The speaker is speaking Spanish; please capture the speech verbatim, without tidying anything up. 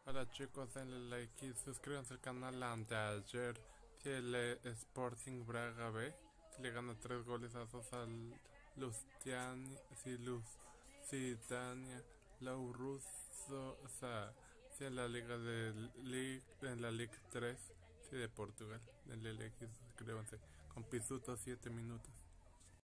Hola chicos, denle like y suscríbanse al canal. Anteayer, si el eh, Sporting Braga B, si le gana tres goles a dos al Lustiania, si Lusitania, Lau Russo, o sea, si en la Liga de League, en la Liga tres, si de Portugal, denle like y suscríbanse. Con Pisuto siete minutos.